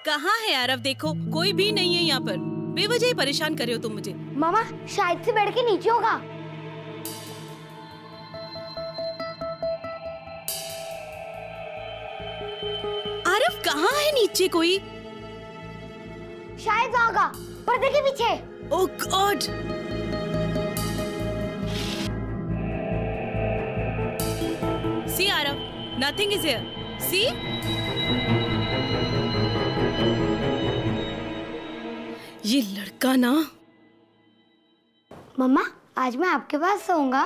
कहाँ है आरव? देखो कोई भी नहीं है यहाँ पर। बेवजह ही परेशान कर रहे हो तुम मुझे। मामा शायद से बैठ के नीचे होगा। आरव कहाँ है नीचे कोई? शायद होगा पर्दे के पीछे। Oh God! See Aarav, nothing is here. See? ये लड़का ना। मम्मा आज मैं आपके पास सोऊंगा।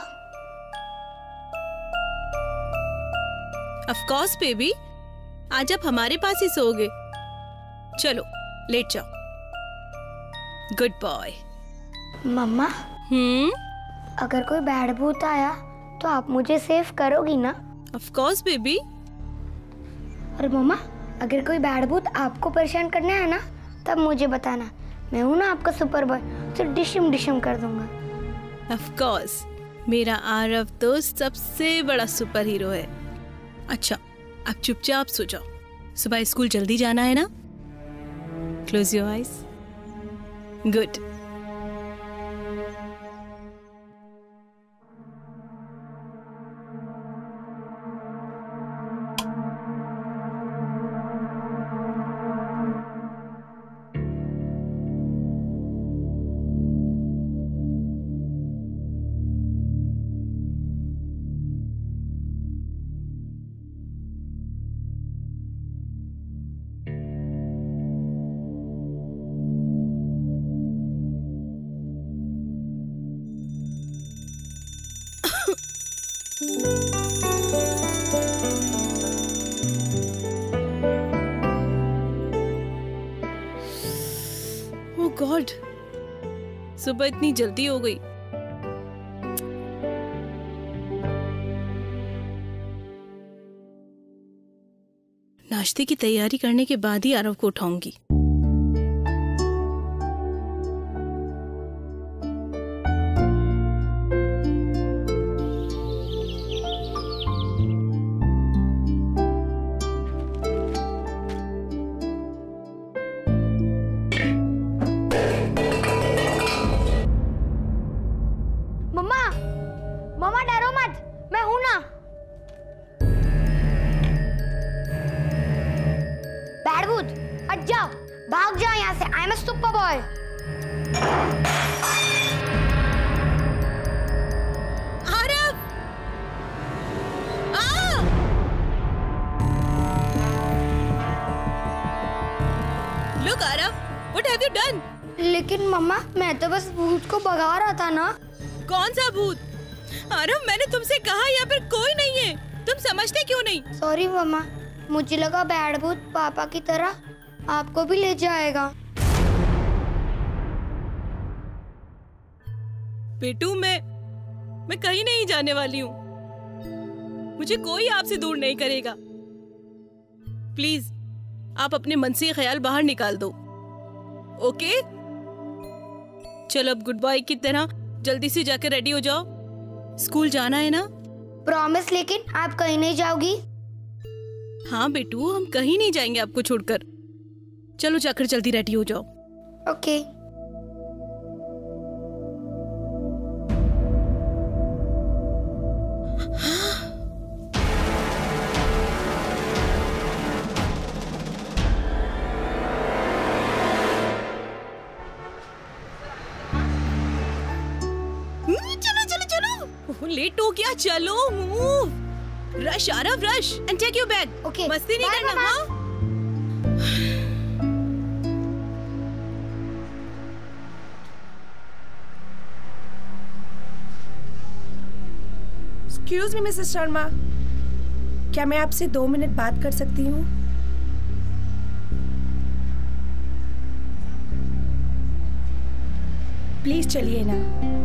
ऑफ कोर्स बेबी, आज आप हमारे पास ही सोओगे। चलो लेट जाओ। Good boy. मम्मा अगर कोई बैड भूत आया तो आप मुझे सेव करोगी ना? Of course baby. और मम्मा अगर कोई बैड भूत आपको परेशान करने आया ना तब मुझे बताना, मैं हूं ना आपका सुपर बॉय, तो डिशम डिशम कर दूंगा। ऑफ कोर्स, मेरा आरव तो सबसे बड़ा सुपर हीरो है। अच्छा आप चुपचाप सो जाओ, सुबह स्कूल जल्दी जाना है ना। Close your eyes. Good. Oh God, सुबह इतनी जल्दी हो गई। नाश्ते की तैयारी करने के बाद ही आरव को उठाऊंगी। मम्मा डरो मत, मैं हूं ना। बैड भूत हट जाओ, भाग जाओ यहाँ से। I am a super boy. Aarav! Look Aarav, what have you done? लेकिन मम्मा मैं तो बस भूत को भगा रहा था ना। कौन सा भूत? आरव मैंने तुमसे कहा यहाँ पर कोई नहीं है, तुम समझते क्यों नहीं? सॉरी मम्मा, मुझे लगा बैड भूत पापा की तरह आपको भी ले जाएगा। बेटू मैं कहीं नहीं जाने वाली हूँ। मुझे कोई आपसे दूर नहीं करेगा। प्लीज आप अपने मन से ये ख्याल बाहर निकाल दो। ओके चलो अब गुड बाय की तरह जल्दी से जाकर रेडी हो जाओ, स्कूल जाना है ना। प्रॉमिस? लेकिन आप कहीं नहीं जाओगी? हाँ बेटू हम कहीं नहीं जाएंगे आपको छोड़कर। चलो जाकर जल्दी रेडी हो जाओ। ओके। लेट हो गया, चलो move. Rush Aarav rush and take your bag. Okay मस्ती नहीं करना। हाँ एक्सक्यूज मी मिसेस शर्मा, क्या मैं आपसे 2 मिनट बात कर सकती हूँ? प्लीज चलिए ना।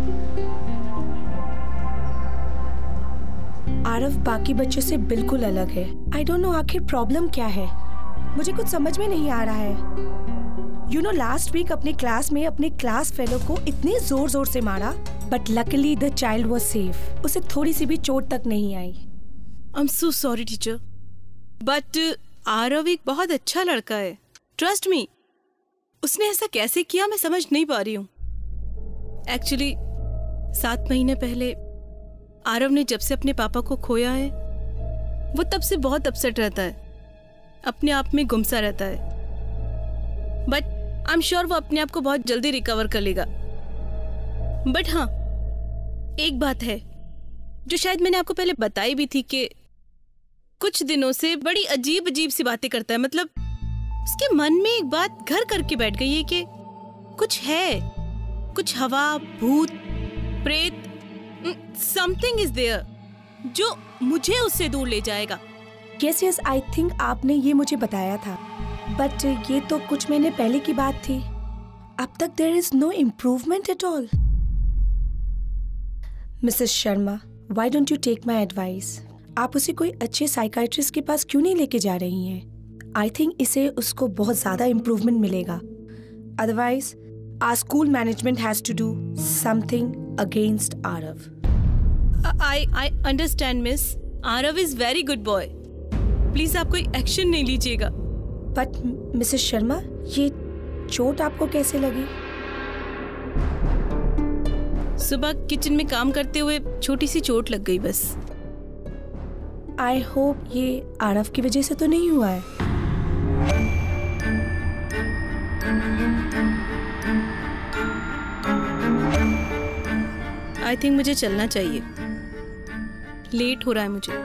आरव बाकी बच्चों से बिल्कुल अलग है। आई डोंट नो आखिर प्रॉब्लम क्या है, मुझे कुछ समझ में नहीं आ रहा है। यू नो लास्ट वीक अपने क्लास में अपने क्लास फेलो को इतने जोर जोर से मारा, but luckily the child was safe. उसे थोड़ी सी भी चोट तक नहीं आई। I am so sorry teacher, but Aarav एक बहुत अच्छा लड़का है। ट्रस्ट मी, उसने ऐसा कैसे किया मैं समझ नहीं पा रही हूँ। एक्चुअली 7 महीने पहले आरव ने जब से अपने पापा को खोया है, वो तब से बहुत अपसेट रहता है, अपने आप में गुमसा रहता है। बट आई एम श्योर वो अपने आप को बहुत जल्दी रिकवर कर लेगा। बट हाँ, एक बात है जो शायद मैंने आपको पहले बताई भी थी कि कुछ दिनों से बड़ी अजीब अजीब सी बातें करता है। मतलब उसके मन में एक बात घर करके बैठ गई है कि कुछ है, कुछ हवा, भूत, प्रेत, समथिंग इज देयर जो मुझे उससे दूर ले जाएगा। यस, आई थिंक आपने ये मुझे बताया था, बट ये तो कुछ महीने पहले की बात थी। अब तक there is no improvement at all. Mrs Sharma, why don't you take my advice? आप उसे कोई अच्छे साइकाइट्रिस्ट के पास क्यों नहीं लेके जा रही हैं? आई थिंक इससे उसको बहुत ज्यादा इम्प्रूवमेंट मिलेगा। Otherwise our school management has to do something against Aarav. I understand, miss. Aarav is very good boy. Please आप कोई एक्शन नहीं लीजिएगा। बट मिसेस शर्मा, ये चोट आपको कैसे लगी? सुबह किचन में काम करते हुए छोटी सी चोट लग गई बस। आई होप ये आरव की वजह से तो नहीं हुआ है। आई थिंक मुझे चलना चाहिए, लेट हो रहा है मुझे।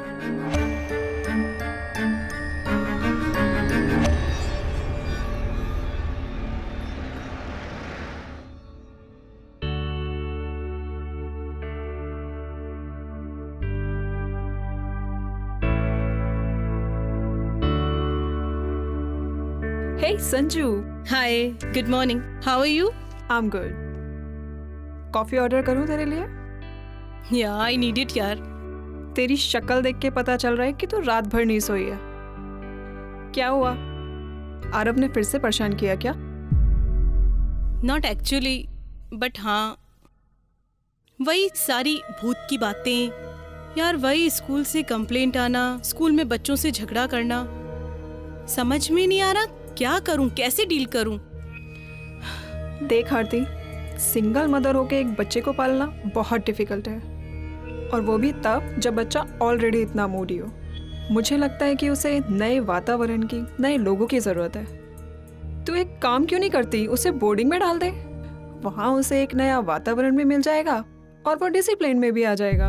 Hey Sanju. Hi, good morning. How are you? I'm good. Coffee order करूं तेरे लिए? Yeah, I need it यार। तेरी शक्ल देख के पता चल रहा है कि तू रात भर नहीं सोई है। क्या हुआ? आरव ने फिर से परेशान किया क्या? Not actually, but हाँ, वही सारी भूत की बातें यार, वही स्कूल से कंप्लेंट आना, स्कूल में बच्चों से झगड़ा करना। समझ में नहीं आ रहा क्या करूं, कैसे डील करूं। देख आरती, सिंगल मदर होके एक बच्चे को पालना बहुत डिफिकल्ट है, और वो भी तब जब बच्चा ऑलरेडी इतना मूडी हो। मुझे लगता है कि उसे नए वातावरण की, नए लोगों की ज़रूरत है। तू एक काम क्यों नहीं करती, उसे बोर्डिंग में डाल दे। वहाँ उसे एक नया वातावरण भी मिल जाएगा और वो डिसिप्लिन में भी आ जाएगा।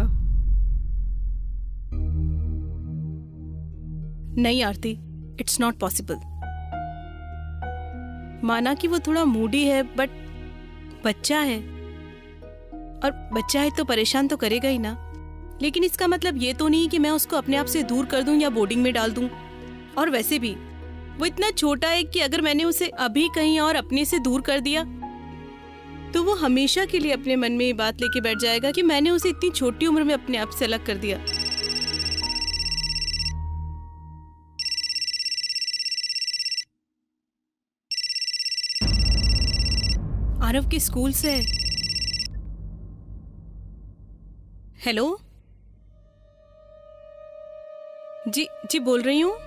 नहीं आरती, इट्स नॉट पॉसिबल। माना कि वो थोड़ा मूडी है, बट बच्चा है, और बच्चा है तो परेशान तो करेगा ही ना। लेकिन इसका मतलब ये तो नहीं कि मैं उसको अपने आप से दूर कर दूं या बोर्डिंग में डाल दूं। और वैसे भी वो इतना छोटा है कि अगर मैंने उसे अभी कहीं और अपने से दूर कर दिया तो वो हमेशा के लिए अपने मन में ये बात लेके बैठ जाएगा कि मैंने उसे इतनी छोटी उम्र में अपने आप से अलग कर दिया। आरव के स्कूल से। हेलो जी बोल रही हूँ।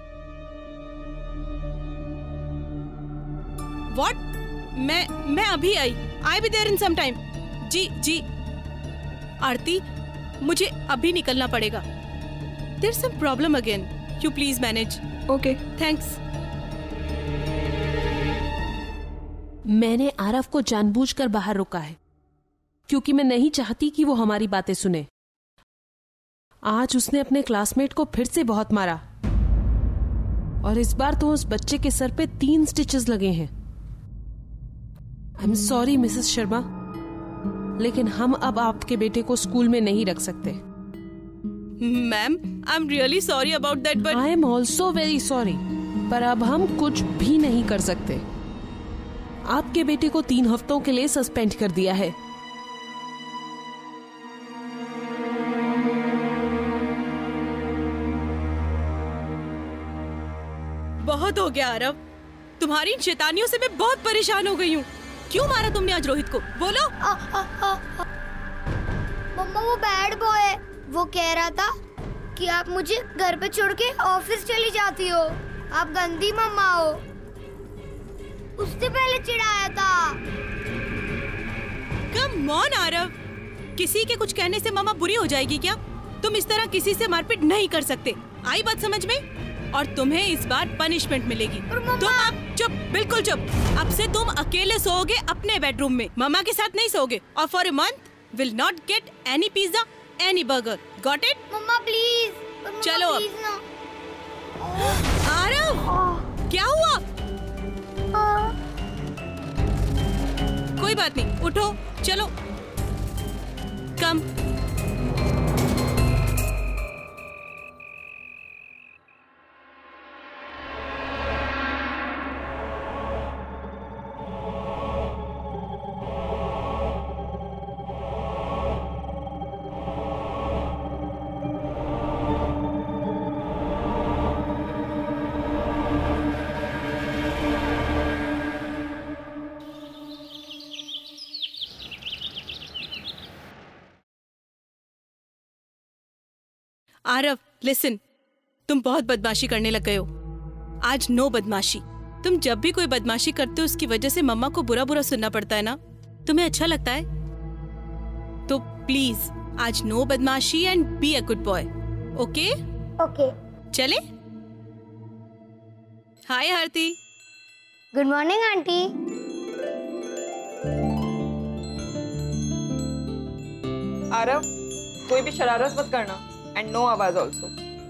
व्हाट? मैं अभी I be there in some time. जी आरती, मुझे अभी निकलना पड़ेगा। There some problem again, you please manage. Okay, thanks. मैंने आरव को जानबूझकर बाहर रोका है क्योंकि मैं नहीं चाहती कि वो हमारी बातें सुने। आज उसने अपने क्लासमेट को फिर से बहुत मारा, और इस बार तो उस बच्चे के सर पे 3 स्टिचेस लगे हैं। I am sorry Mrs Sharma, लेकिन हम अब आपके बेटे को स्कूल में नहीं रख सकते। Ma'am, I am really sorry about that, but I am also very sorry, पर अब हम कुछ भी नहीं कर सकते। आपके बेटे को 3 हफ्तों के लिए सस्पेंड कर दिया है। बहुत हो गया आरव, तुम्हारी इन शैतानियों से मैं बहुत परेशान हो गई हूँ। क्यों मारा तुमने आज रोहित को, बोलो। मम्मा, वो बैड बॉय है। वो कह रहा था कि आप मुझे घर पे छोड़ के ऑफिस चली जाती हो। आप गंदी मम्मा हो। उससे पहले चिढ़ाया था। कम ऑन आरव, किसी के कुछ कहने से मम्मा बुरी हो जाएगी क्या? तुम इस तरह किसी से मारपीट नहीं कर सकते। आई बात समझ में? और तुम्हें इस बार पनिशमेंट मिलेगी। तुम अब चुप, बिल्कुल चुप। अब से तुम अकेले सोओगे अपने बेडरूम में, मम्मा के साथ नहीं सोओगे। और for a month will not get any pizza, any burger. Got it? मम्मा प्लीज। चलो अब। आरव, क्या हुआ? कोई बात नहीं, उठो, चलो। कम। आरव, लिसन, तुम बहुत बदमाशी करने लग गए हो। आज नो बदमाशी। तुम जब भी कोई बदमाशी करते हो उसकी वजह से मम्मा को बुरा बुरा सुनना पड़ता है ना। तुम्हें अच्छा लगता है? तो प्लीज आज नो बदमाशी and be a good boy. Okay? Okay. चले? Hi Aarti. Good morning aunty. Aarav, कोई भी शरारत मत करना एंड नो आवाज ऑल्सो।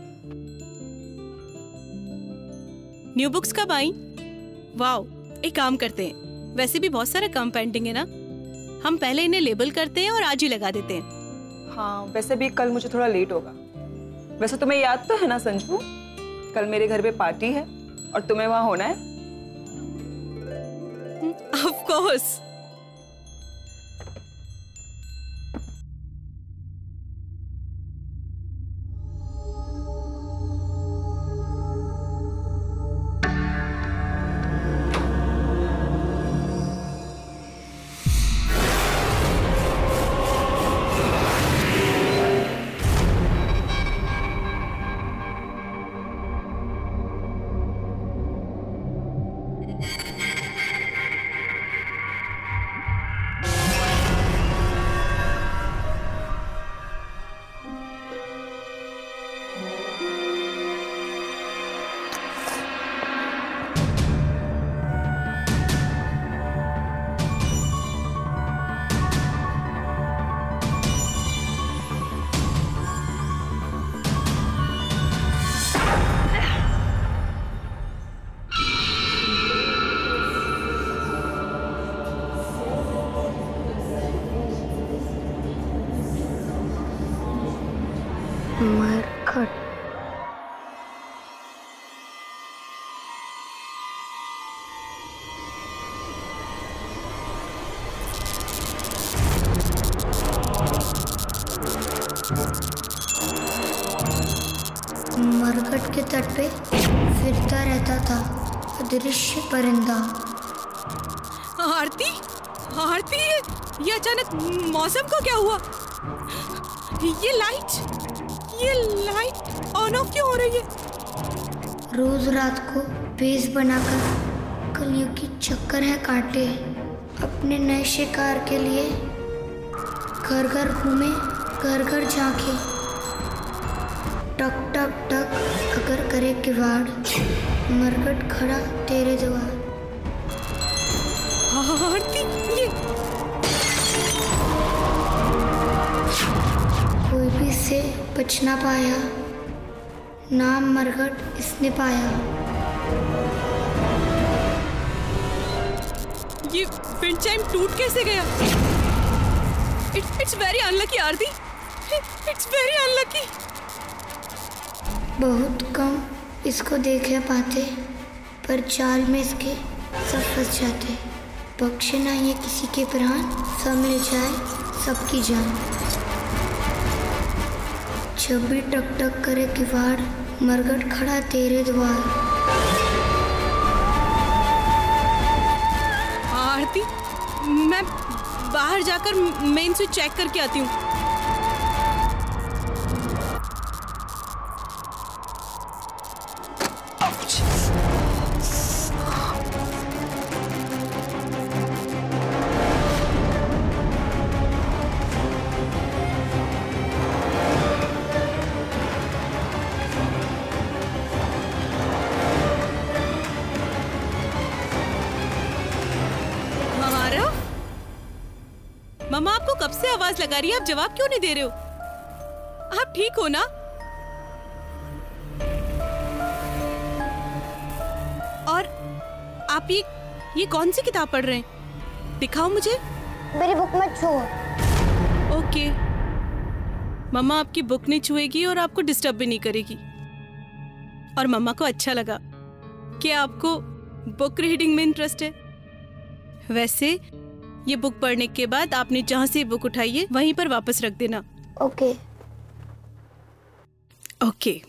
न्यू बुक्स कब आई? वाओ, एक काम करते हैं, वैसे भी बहुत सारा काम पेंडिंग है ना, हम पहले इन्हें लेबल करते हैं और आज ही लगा देते हैं। हाँ, वैसे भी कल मुझे थोड़ा लेट होगा। वैसे तुम्हें याद तो है ना संजू, कल मेरे घर पे पार्टी है और तुम्हें वहां होना है। Of course. मरकट। मरकट के तट पे फिरता रहता था अदृश्य परिंदा। आरती, आरती, ये अचानक मौसम को क्या हुआ? ये लाइट ऑन ऑफ क्यों हो रही है? रोज रात को बेस बनाकर कलियों की चक्कर है काटे। अपने नए शिकार के लिए घर घर घूमे, घर घर झांके। टक टक टक अगर करे किवाड़, मरकट खड़ा तेरे द्वार। आरती, ये कोई भी इससे बच ना पाया, नाम मरकट इसने पाया। ये विंड चाइम टूट कैसे गया? It's very unlucky Aarti, it's very unlucky. बहुत कम इसको देखे पाते, पर जाल में इसके सब फंस जाते। बख्शे ना ये किसी के प्राण, सब ले जाए सबकी जान। जब भी टक टक करे किवाड़, मरकट खड़ा तेरे द्वार। आरती, मैं बाहर जाकर मेन स्विच चेक करके आती हूँ। मम्मा आपको कब से आवाज लगा रही है, आप जवाब क्यों नहीं दे रहे हो? आप ठीक हो ना? और आप ये कौन सी किताब पढ़ रहे हैं? दिखाओ मुझे। मेरी बुक मत छुओ। ओके, मम्मा आपकी बुक नहीं छुएगी और आपको डिस्टर्ब भी नहीं करेगी। और मम्मा को अच्छा लगा कि आपको बुक रीडिंग में इंटरेस्ट है। वैसे ये बुक पढ़ने के बाद आपने जहां से बुक उठाई है वहीं पर वापस रख देना। Okay. Okay.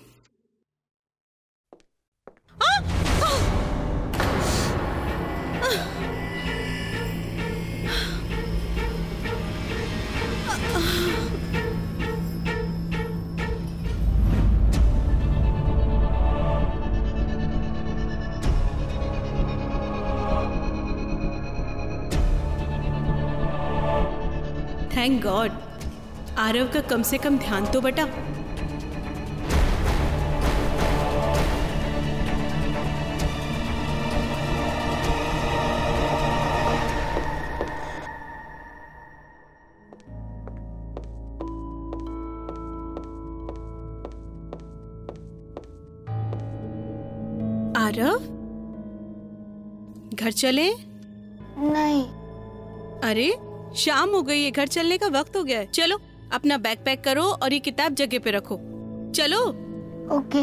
Thank God, Aarav का कम से कम ध्यान तो बटा। आरव, घर चले? नहीं। अरे शाम हो गई है, घर चलने का वक्त हो गया है। चलो अपना बैग पैक करो और ये किताब जगह पे रखो। चलो। ओके।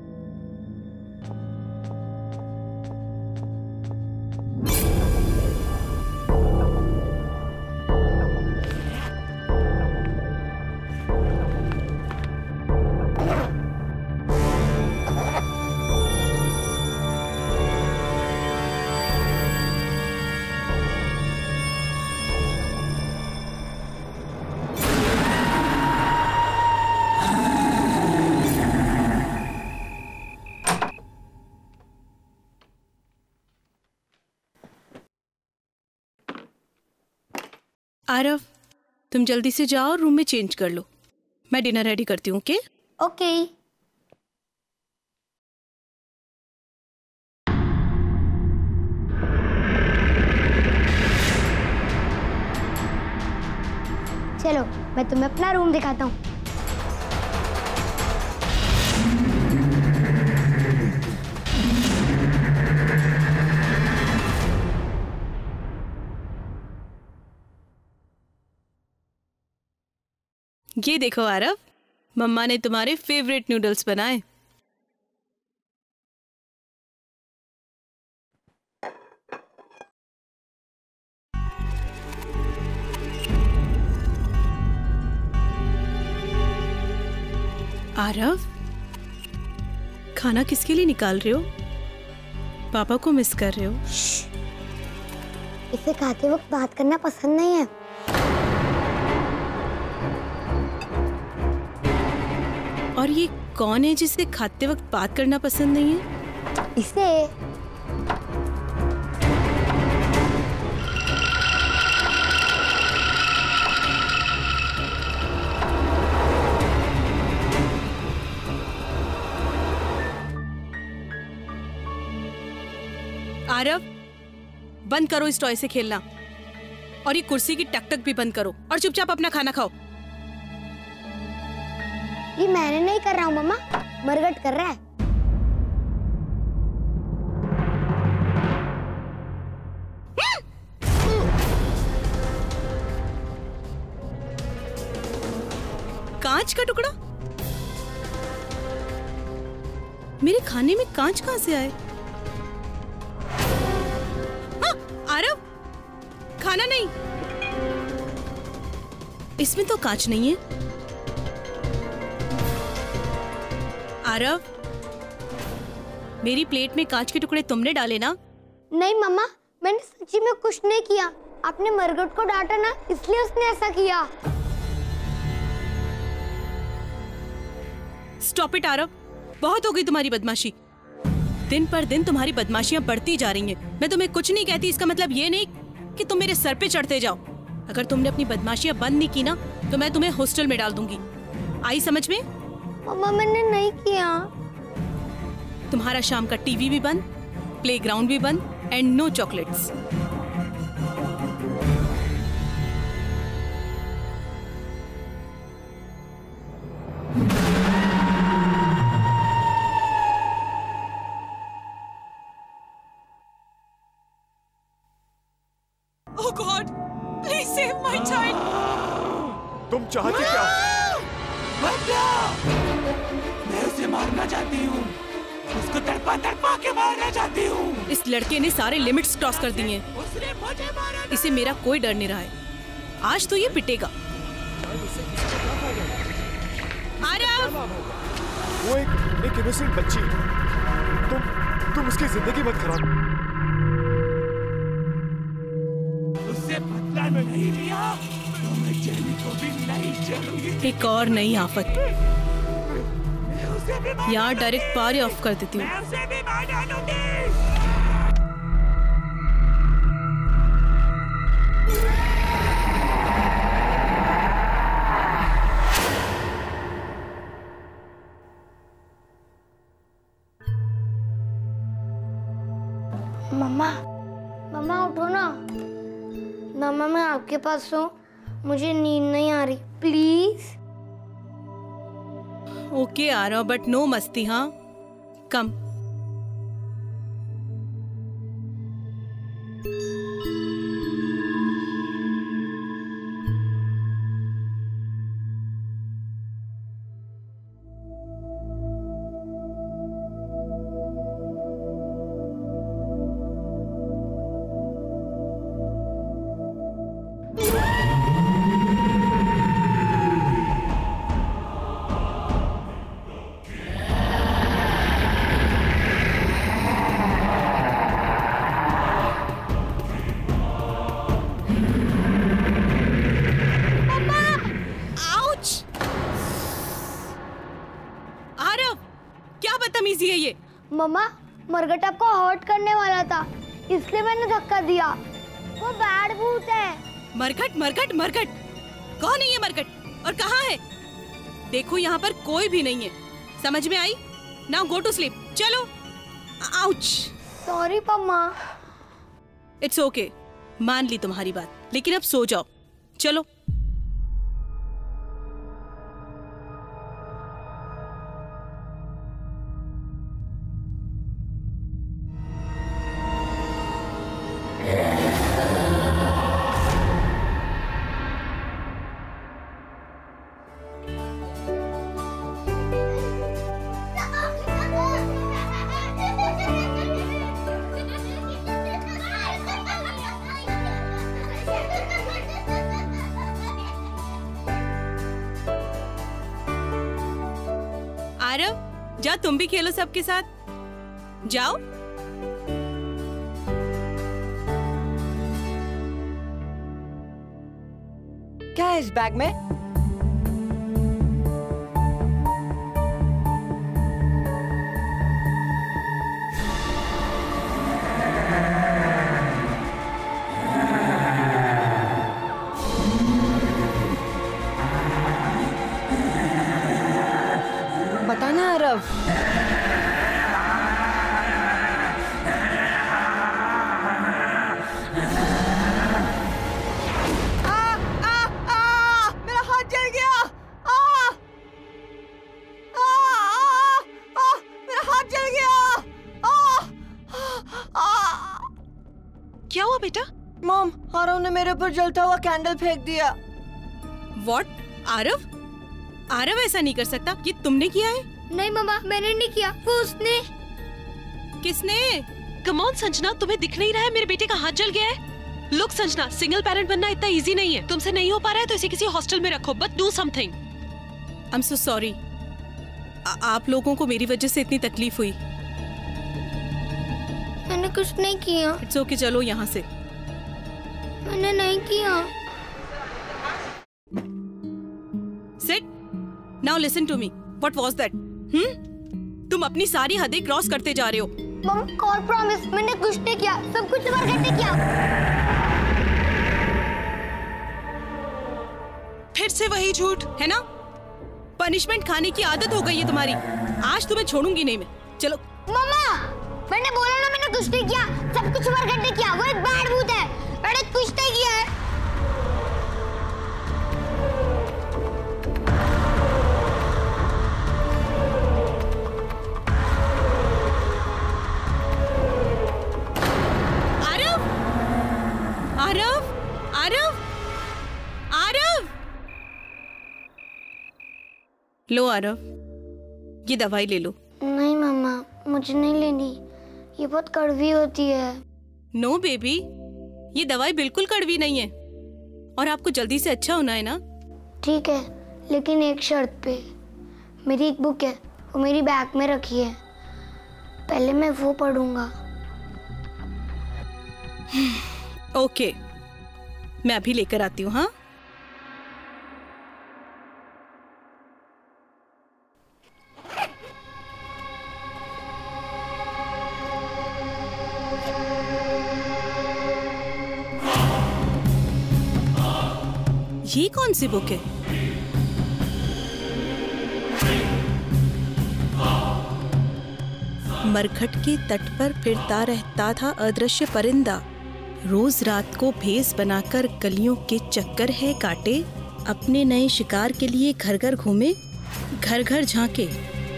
आरव, तुम जल्दी से जाओ और रूम में चेंज कर लो। मैं डिनर रेडी करती हूँ। ओके? ओके। चलो मैं तुम्हें अपना रूम दिखाता हूँ। ये देखो आरव, मम्मा ने तुम्हारे फेवरेट नूडल्स बनाए। आरव, खाना किसके लिए निकाल रहे हो? पापा को मिस कर रहे हो? इसे खाते वक्त बात करना पसंद नहीं है। और ये कौन है जिसे खाते वक्त बात करना पसंद नहीं है? इसे आरव, बंद करो इस टॉय से खेलना और ये कुर्सी की टक-टक भी बंद करो और चुपचाप अपना खाना खाओ। ये मैंने नहीं कर रहा हूँ मम्मा, मरगट कर रहा है। कांच का टुकड़ा? मेरे खाने में कांच कहां से आए? हाँ, आरव, खाना नहीं, इसमें तो कांच नहीं है। आरव, मेरी प्लेट में कांच के टुकड़े तुमने डाले ना? नहीं मम्मा, मैंने सच्ची में कुछ नहीं किया। आपने मरगट को डांटा ना, इसलिए उसने ऐसा किया। स्टॉप इट आरव, बहुत हो गई तुम्हारी बदमाशी। दिन पर दिन तुम्हारी बदमाशियां बढ़ती जा रही हैं। मैं तुम्हें कुछ नहीं कहती, इसका मतलब ये नहीं कि तुम मेरे सर पे चढ़ते जाओ। अगर तुमने अपनी बदमाशियां बंद नहीं की ना, तो मैं तुम्हें हॉस्टल में डाल दूंगी। आई समझ में? मम्मा मैंने नहीं किया। तुम्हारा शाम का टीवी भी बंद, प्लेग्राउंड भी बंद, and no chocolates. Oh God, please save my child. तुम चाहती क्या? मैं उसे मारना चाहती हूँ, उसको तड़पा तड़पा के मारना चाहती हूँ। इस लड़के ने सारे लिमिट्स क्रॉस कर दिए हैं। उसने मुझे मारा। इसे मेरा कोई डर नहीं रहा है। आज तो ये पिटेगा। आरव! वो एक इनोसेंट बच्ची है। तुम उसकी जिंदगी मत खराब। उससे बदला नहीं लिया तो मैं जेनी को भी नहीं छोड़ूंगी। एक और नई आफत। उसे भी यहाँ डायरेक्ट पावर ऑफ कर देती हूँ। मैं उसे भी मार डालूंगी। मम्मा, मम्मा उठो ना। मम्मा मैं आपके पास हूँ, मुझे नींद नहीं आ रही, please. Okay Aarav, but no मस्ती। हाँ, कम। बदतमीजी है ये। मम्मा, मरगट आपको हर्ट करने वाला था, इसलिए मैंने धक्का दिया। वो बैड भूत है। मरगट मरगट मरगट? कौन है ये मरगट और कहाँ है? देखो यहाँ पर कोई भी नहीं है। समझ में आई? Now go to sleep. चलो। आउच। सॉरी मम्मा। इट्स ओके, मान ली तुम्हारी बात, लेकिन अब सो जाओ। चलो। आरव, जा तुम भी खेलो सबके साथ। जाओ। क्या है इस बैग में? बताना आरव। मेरा हाथ जल गया। मेरा हाथ जल गया। क्या हुआ बेटा? मॉम, आरव ने मेरे ऊपर जलता हुआ कैंडल फेंक दिया। व्हाट? आरव? आरव ऐसा नहीं कर सकता। ये तुमने किया है? नहीं मम्मा, मैंने नहीं किया, वो उसने। किसने? कम ऑन संजना, तुम्हें दिख नहीं रहा है मेरे बेटे का हाथ जल गया है? लुक संजना, सिंगल पेरेंट बनना इतना इजी नहीं है। तुमसे नहीं हो पा रहा है तो इसे किसी हॉस्टल में रखो, but do something. I am so sorry. आप लोगों को मेरी वजह से इतनी तकलीफ हुई। मैंने कुछ नहीं किया। इट्स ओके, चलो यहाँ से। मैंने नहीं किया। Sit. Now listen to me. What was that? तुम अपनी सारी हदें क्रॉस करते जा रहे हो। मम्मा, गॉड प्रॉमिस, मैंने कुछ नहीं किया, सब कुछ मरगट ने किया। फिर से वही झूठ है ना? पनिशमेंट खाने की आदत हो गई है तुम्हारी। आज तुम्हें छोड़ूंगी नहीं मैं। चलो। मम्मा, मैंने बोला ना मैंने कुछ नहीं किया, सब कुछ मरगट ने किया। वो एक बैड भूत है, मैंने कुछ नहीं किया है। आरव! लो आरव, ये दवाई ले लो। नहीं मम्मा, मुझे नहीं लेनी, ये बहुत कड़वी होती है। नो बेबी, ये दवाई बिल्कुल कड़वी नहीं है और आपको जल्दी से अच्छा होना है ना। ठीक है, लेकिन एक शर्त पे। मेरी एक बुक है, वो मेरी बैग में रखी है, पहले मैं वो पढ़ूंगा। ओके, मैं अभी लेकर आती हूँ। हाँ, ये कौन सी बुक है? मरघट के तट पर फिरता रहता था अदृश्य परिंदा, रोज रात को भेष बनाकर गलियों के चक्कर है काटे, अपने नए शिकार के लिए घर घर घूमे, घर घर झांके।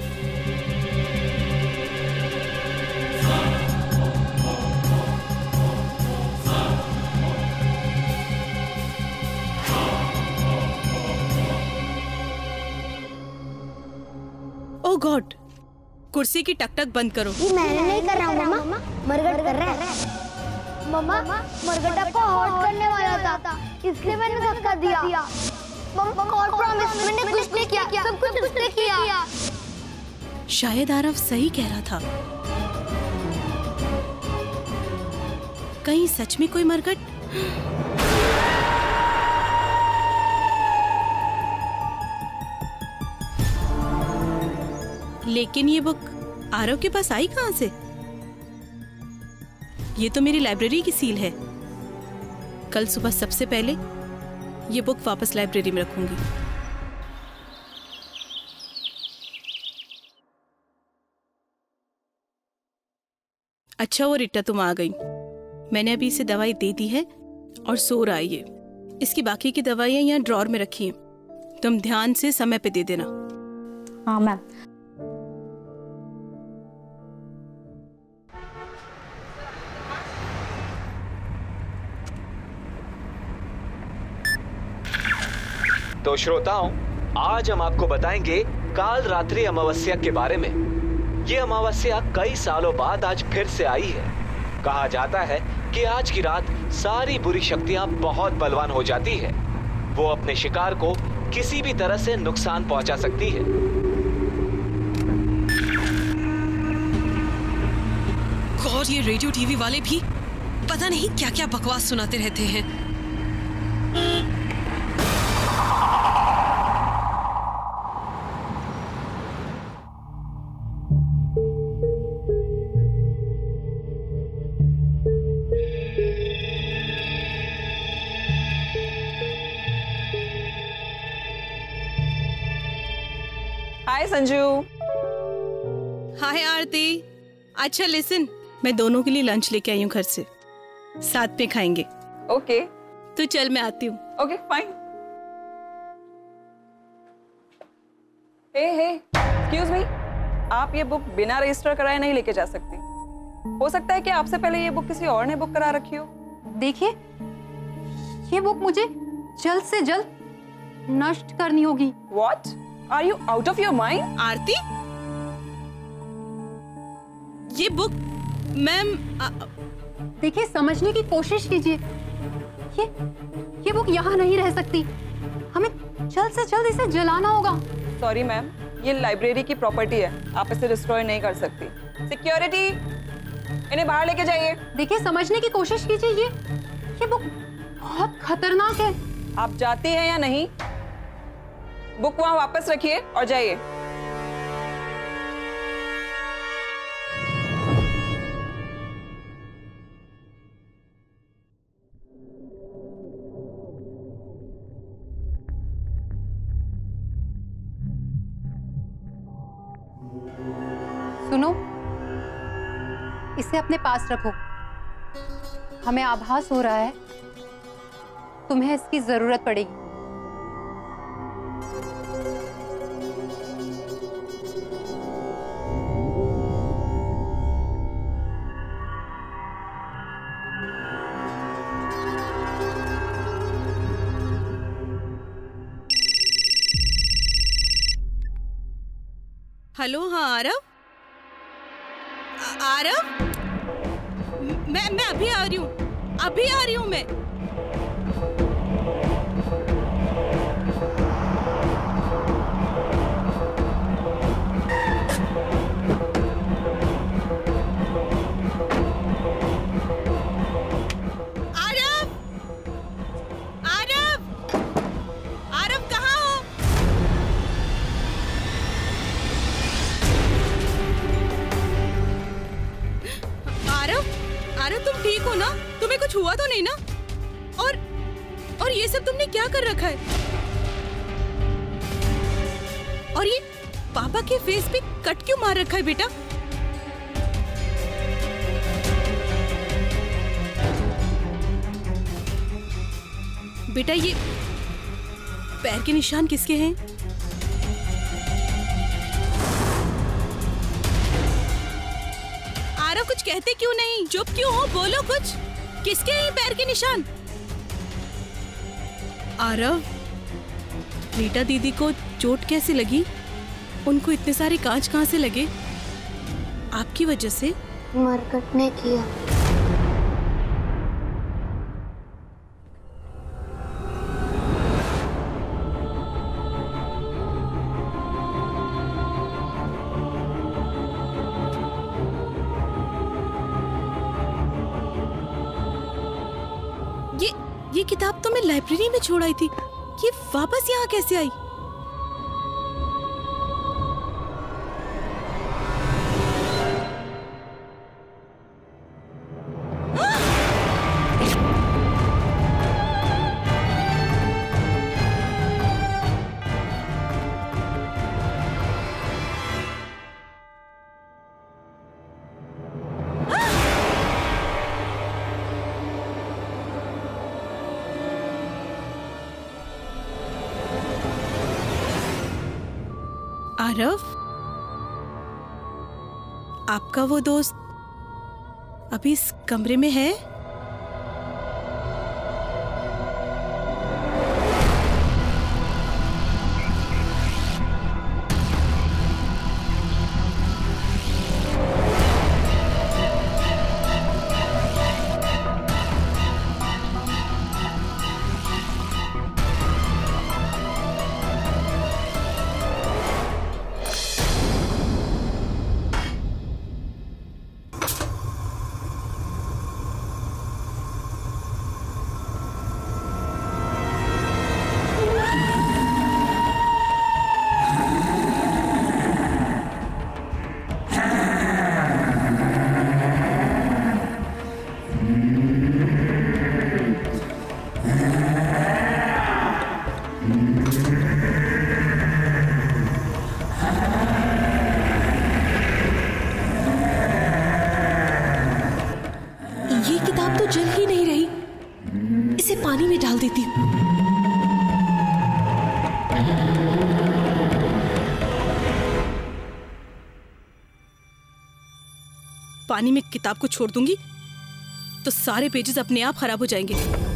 ओ गॉड, कुर्सी की टकटक बंद करो। ये मैंने नहीं कर रहा हूँ मम्मा, मरघट कर रहा है। मम्मा, मरघट आपको हर्ट करने वाला था, इसलिए मैंने धक्का दिया। मम्मा, गॉड प्रॉमिस, मैंने कुछ नहीं किया, सब कुछ उसने किया। शायद आरव सही कह रहा था, कहीं सच में कोई मरघट। लेकिन ये बुक आरव के पास आई कहां से? ये तो मेरी लाइब्रेरी की सील है। कल सुबह सबसे पहले ये बुक वापस लाइब्रेरी में रखूंगी। अच्छा वो रिट्टा, तुम आ गई। मैंने अभी इसे दवाई दे दी है और सो रहा है ये। इसकी बाकी की दवाइयां यहाँ ड्रॉर में रखी हैं, तुम ध्यान से समय पे दे देना। हाँ मैम। तो श्रोताओं, आज हम आपको बताएंगे काल रात्रि अमावस्या के बारे में। ये अमावस्या कई सालों बाद आज फिर से आई है। कहा जाता है कि आज की रात सारी बुरी शक्तियां बहुत बलवान हो जाती है। वो अपने शिकार को किसी भी तरह से नुकसान पहुंचा सकती है। और ये रेडियो टीवी वाले भी पता नहीं क्या क्या बकवास सुनाते रहते हैं। हाय संजू। हाय आरती। अच्छा लिसन, मैं दोनों के लिए लंच लेके आई हूँ घर से, साथ में खाएंगे। ओके तो चल मैं आती हूँ। Okay fine. Hey excuse me, आप ये बुक बिना रजिस्टर कराए नहीं लेके जा सकती। हो सकता है कि आपसे पहले ये बुक किसी और ने बुक करा रखी हो। देखिए, ये बुक मुझे जल्द से जल्द नष्ट करनी होगी। What? Are you out of your mind? आरती, ये बुक मैम। देखिए, समझने की कोशिश कीजिए। ये बुक यहाँ नहीं रह सकती। हमें जल्द से जल्द इसे जलाना होगा। सॉरी मैम, ये लाइब्रेरी की प्रॉपर्टी है, आप इसे डिस्ट्रॉय नहीं कर सकती। सिक्योरिटी, इन्हें बाहर लेके जाइए। देखिए, समझने की कोशिश कीजिए। ये बुक बहुत खतरनाक है। आप जाती हैं या नहीं? बुक वहां वापस रखिए और जाइए। सुनो, इसे अपने पास रखो। हमें आभास हो रहा है तुम्हें इसकी जरूरत पड़ेगी। हेलो, हाँ आरव। आरव, मैं अभी आ रही हूँ, अभी आ रही हूँ मैं। आरव, आरव, आरव कहाँ हो? आरव, तुम ठीक हो ना? तुम्हें कुछ हुआ तो नहीं ना? और ये सब तुमने क्या कर रखा है? और ये पापा के फेस पे कट क्यों मार रखा है बेटा? बेटा ये पैर के निशान किसके हैं? आरव कुछ कहते क्यों नहीं? चुप क्यों हो? बोलो कुछ। किसके हैं पैर के निशान? आरव, रीटा दीदी को चोट कैसे लगी? उनको इतने सारे कांच कहाँ से लगे? आपकी वजह से? मरकट ने किया। ये किताब तो मैं लाइब्रेरी में छोड़ आई थी, ये वापस यहाँ कैसे आई? आरव, आपका वो दोस्त अभी इस कमरे में है? ये किताब तो जल ही नहीं रही, इसे पानी में डाल देती हूँ। पानी में किताब को छोड़ दूंगी तो सारे पेजेस अपने आप खराब हो जाएंगे।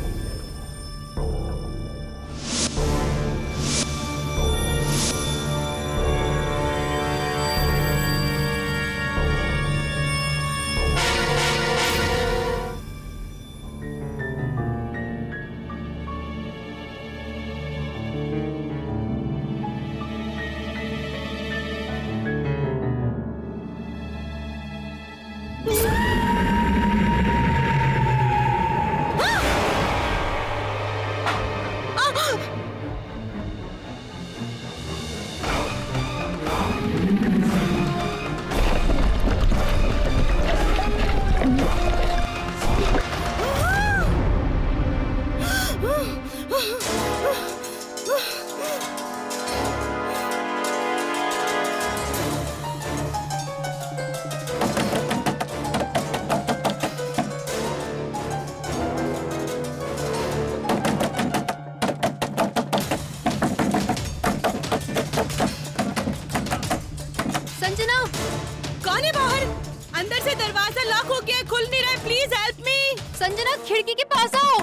दरवाजा लॉक हो गया, खुल नहीं रहा है, प्लीज हेल्प मी। संजना खिड़की के पास आओ।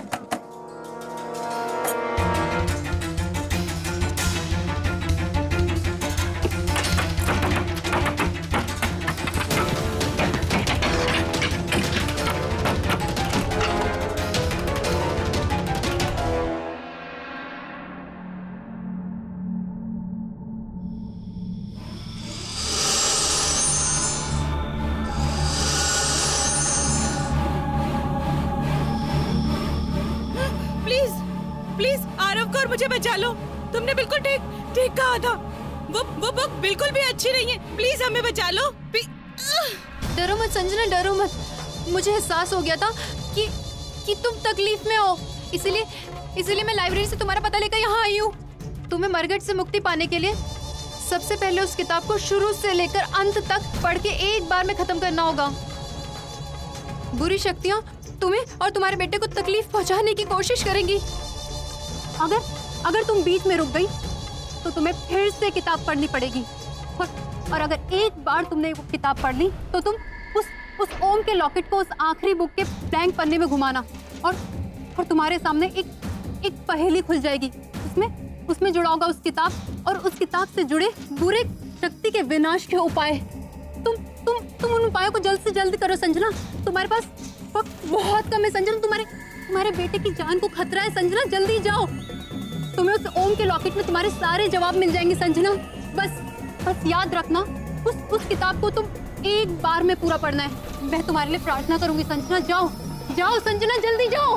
और मुझे बचा लो। तुमने बिल्कुल ठीक कहा था। वो बुक बिल्कुल भी अच्छी नहीं है। प्लीज हमें बचा लो। डरो मत संजना, डरो मत। मुझे एहसास हो गया था कि तुम तकलीफ में हो, इसीलिए मैं लाइब्रेरी से तुम्हारा पता लेकर यहाँ आई हूँ। तुम्हें मरघट से मुक्ति पाने के लिए सबसे पहले उस किताब को शुरू से लेकर अंत तक पढ़ के एक बार में खत्म करना होगा। बुरी शक्तियाँ तुम्हें और तुम्हारे बेटे को तकलीफ पहुँचाने की कोशिश करेंगी। अगर तुम बीच में रुक गई तो तुम्हें फिर से किताब पढ़नी पड़ेगी। और अगर एक बार तुमने वो किताब पढ़ ली तो तुम उस ओम के लॉकेट को उस आखिरी बुक के ब्लैंक पन्ने में घुमाना और तुम्हारे सामने एक पहेली खुल जाएगी। उसमें जुड़ा होगा उस किताब और उस किताब से जुड़े बुरे शक्ति के विनाश के उपाय। तुम उन उपायों को जल्द से जल्द करो संजना। तुम्हारे पास वक्त बहुत कम है संजना। तुम्हारे बेटे की जान को खतरा है संजना, जल्दी जाओ। तुम्हें उस ओम के लॉकेट में तुम्हारे सारे जवाब मिल जाएंगे संजना। बस याद रखना, उस किताब को तुम एक बार में पूरा पढ़ना है। मैं तुम्हारे लिए प्रार्थना करूंगी संजना। जाओ संजना, जल्दी जाओ।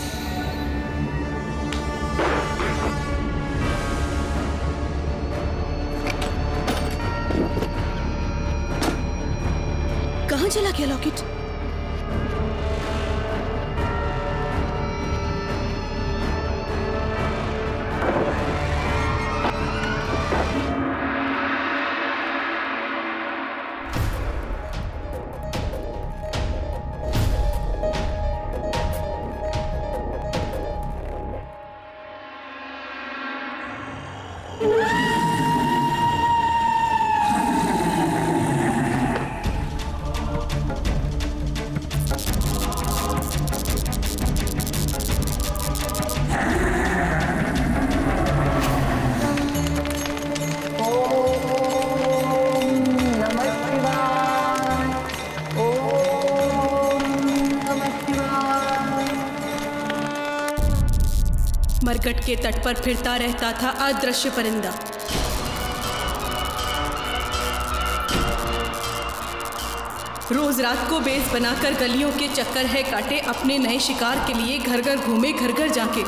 कहाँ चला गया लॉकेट? मरघट के तट पर फिरता रहता था अदृश्य परिंदा। रोज रात को बेस बनाकर गलियों के चक्कर है काटे, अपने नए शिकार के लिए घर घर घूमे, घर घर जाके।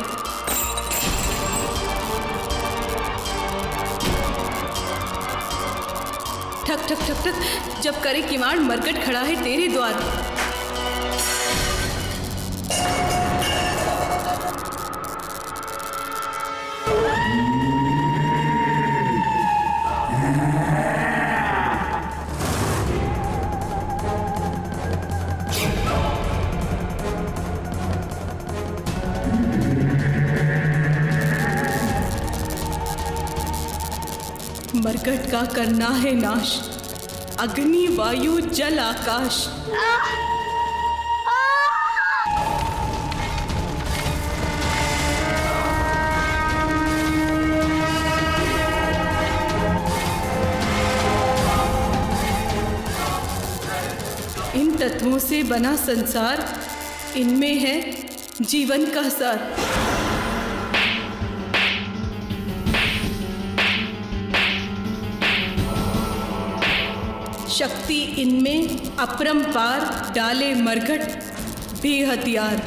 ठक ठक ठक ठक जब करे किवाड़, मरघट खड़ा है तेरे द्वार। मरघट का करना है नाश, अग्नि वायु जल आकाश। इन तत्वों से बना संसार, इनमें है जीवन का सार। शक्ति इनमें अपरंपार, डाले मरघट भी हथियार।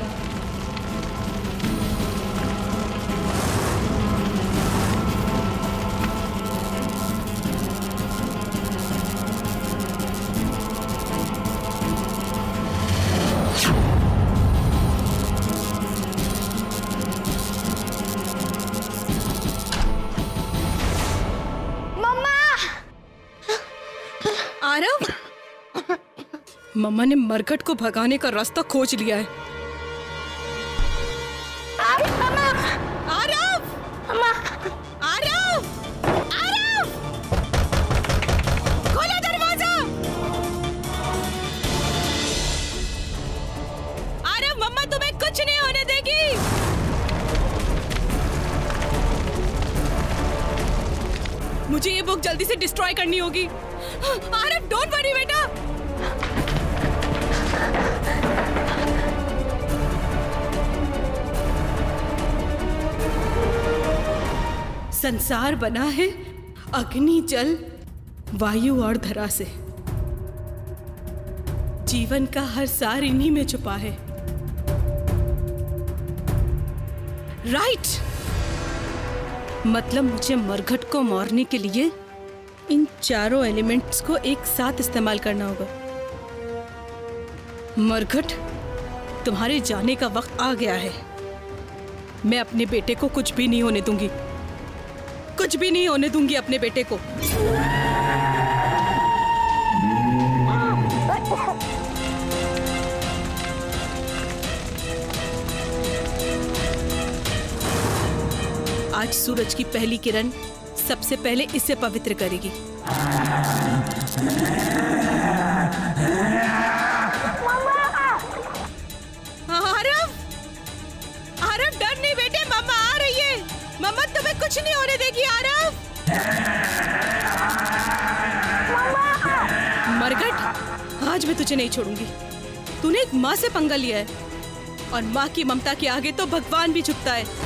मम्मा ने मरघट को भगाने का रास्ता खोज लिया है। आरव! खोलो दरवाजा! आरव, मम्मा तुम्हें कुछ नहीं होने देगी। मुझे ये बुक जल्दी से डिस्ट्रॉय करनी होगी। आरव, डोंट वरी बेटा। संसार बना है अग्नि, जल, वायु और धरा से। जीवन का हर सार इन्हीं में छुपा है। राइट, मतलब मुझे मरघट को मारने के लिए इन चारों एलिमेंट्स को एक साथ इस्तेमाल करना होगा। मरघट, तुम्हारे जाने का वक्त आ गया है। मैं अपने बेटे को कुछ भी नहीं होने दूंगी, कुछ भी नहीं होने दूंगी अपने बेटे को। आज सूरज की पहली किरण सबसे पहले इसे पवित्र करेगी। आरव, आरव डर नहीं बेटे, मम्मा आ रही है। मम्मा तुम्हें कुछ नहीं होने देगी आरव। मरघट, आज मैं तुझे नहीं छोड़ूंगी। तूने एक माँ से पंगा लिया है और माँ की ममता के आगे तो भगवान भी झुकता है।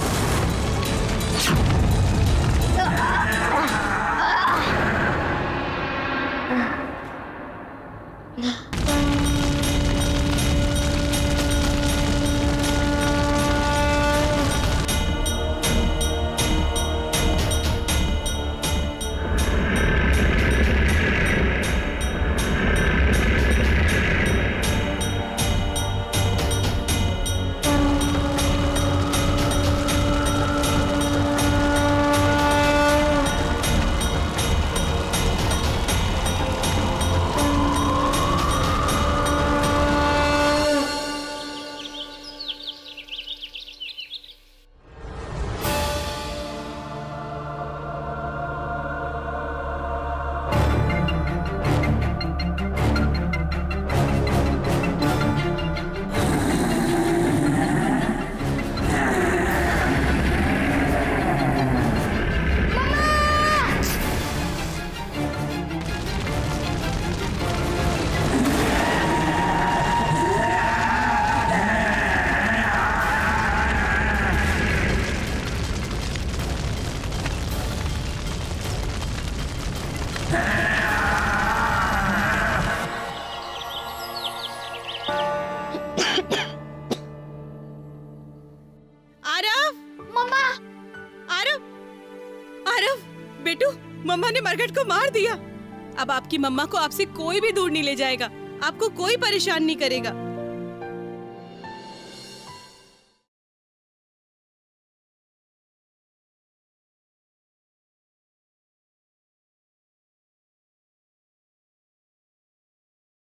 मम्मा ने मरघट को मार दिया। अब आपकी मम्मा को आपसे कोई भी दूर नहीं ले जाएगा, आपको कोई परेशान नहीं करेगा।